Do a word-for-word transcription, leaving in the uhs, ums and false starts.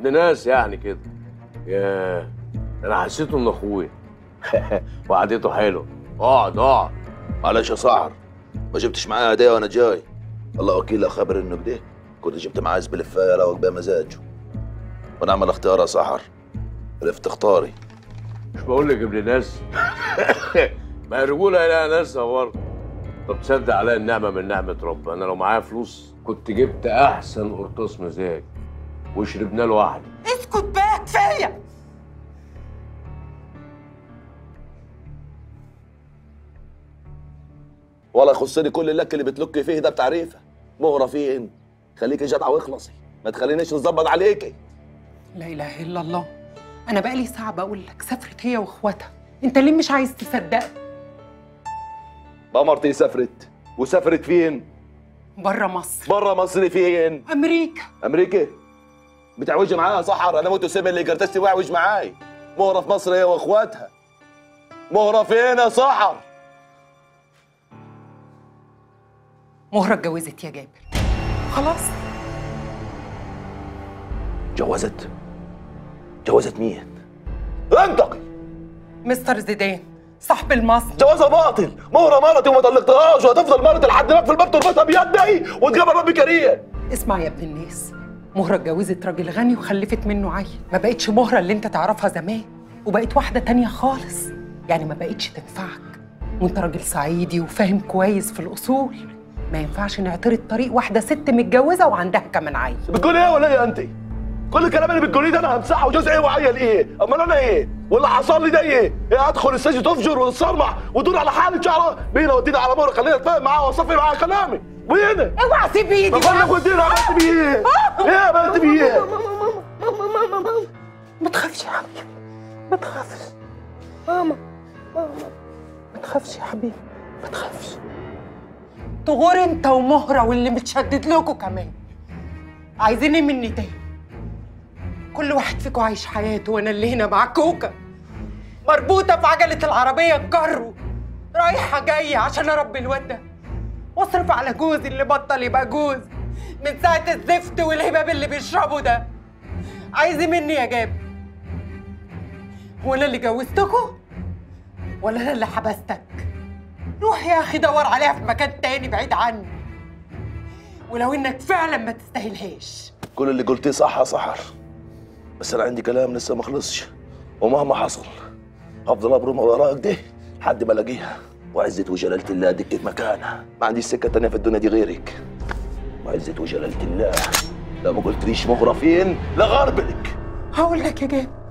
ابن ناس يعني كده. ياه، انا حسيته ان اخويا. وقعدته حلوه. اقعد اقعد. معلش يا سحر، ما جبتش معايا هديه وانا جاي. الله وكيل لو خبر انه كده كنت جبت معايا زبلفايه روق بيها مزاجه. ونعمل اختيار يا سحر، عرفت اختاري. مش بقول لك ابن ناس؟ ما هي الرجوله لها ناسها برضه. طب تصدق عليا النعمه من نعمه ربنا، انا لو معايا فلوس كنت جبت احسن قرطاس مزاج وشربنا له واحده. اسكت بقى كفايه. ولا يخصني كل اللك اللي بتلك فيه ده بتعريفه. مهره فين؟ خليكي جدعه واخلصي، ما تخلينيش نظبط عليكي. لا اله الا الله، انا بقالي ساعه بقول لك سافرت هي واخواتها، انت ليه مش عايز تصدق؟ مرتي سافرت، وسافرت فين؟ بره مصر. بره مصر فين؟ امريكا. امريكا؟ بتعوجي معاها يا سحر؟ انا موت وسيب اللي قرتشتي واعوج معاي. مهره في مصر هي واخواتها. مهره فين يا سحر؟ مهره اتجوزت يا جابر. خلاص. جوزت؟ جوزت مين؟ انطقي. مستر زيدان صاحب المصنع. جوازها باطل. مهره مرتي وما طلقتهاش وهتفضل مرتي لحد ما في الباب تربطها بيدي وتقابل ربي كريم. اسمع يا ابن الناس، مهره اتجوزت راجل غني وخلفت منه عيل، ما بقتش مهره اللي انت تعرفها زمان، وبقت واحده تانية خالص، يعني ما بقتش تنفعك. وانت راجل صعيدي وفاهم كويس في الاصول، ما ينفعش نعترض طريق واحده ست متجوزه وعندها كمان عيل. بتقولي ايه ولا ايه انت؟ كل الكلام اللي بتقوليه ده انا همسحه وجوز ايه وعيل ايه؟ امال انا ايه؟ واللي حصل لي ده ايه؟ ايه ادخل السجن تفجر وتصرمح وتدور على حالي شعره؟ بينا ودينا على مره خلينا اتفاهم معاه واصفي معاه كلامي. وهنا اوعى سيب ايدي. بقول لك ودينا عملت بيه ايه؟ ايه عملت بيه ايه؟ ما تخافش يا حبيبي، ما تخافش. ماما ماما ما تخافش يا حبيبي، ما تخافش. تغور انت ومهره واللي متشدد لكم كمان. عايزين ايه مني تاني؟ كل واحد فيكم عايش حياته وانا اللي هنا مع كوكا مربوطه في عجله العربيه الجرو رايحه جايه عشان اربي الواد ده واصرف على جوزي اللي بطل يبقى جوز من ساعه الزفت والهباب اللي بيشربه ده. عايز ايه مني يا جاب؟ هو انا اللي جوزتكم ولا انا اللي حبستك؟ روح يا اخي دور عليها في مكان تاني بعيد عني، ولو انك فعلا ما تستاهلهاش. كل اللي قلتيه صح يا سحر، بس انا عندي كلام لسه ما خلصش، ومهما حصل هفضل ابرم وراك ده لحد ما الاقيها، وعزة وجلالة الله دكت مكانها. ما عنديش سكه تانيه في الدنيا دي غيرك. وعزة وجلالة الله لو ما قلتليش مهره فين لغربلك. هقول لك يا جاب،